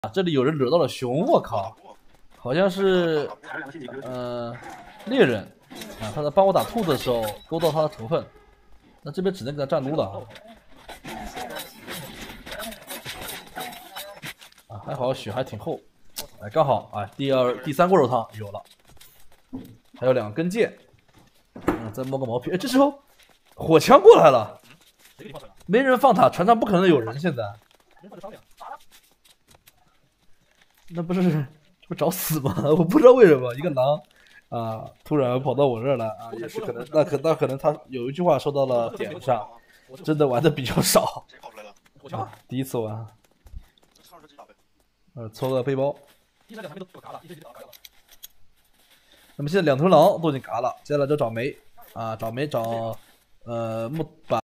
啊，这里有人惹到了熊，我靠，好像是猎人啊，他在帮我打兔子的时候勾到他的仇恨，那这边只能给他站撸了啊，还好血还挺厚，哎，刚好哎，第三锅肉汤有了，还有2根剑，再摸个毛皮，哎，这时候火枪过来了，没人放塔，船上不可能有人，现在。那不是找死吗？我不知道为什么一个狼啊，突然跑到我这儿来啊，也是可能，那可能他有一句话说到了点上，真的玩的比较少啊，第一次玩，抽个背包。那么现在2头狼都已经嘎了，接下来就找煤啊，找煤找木板。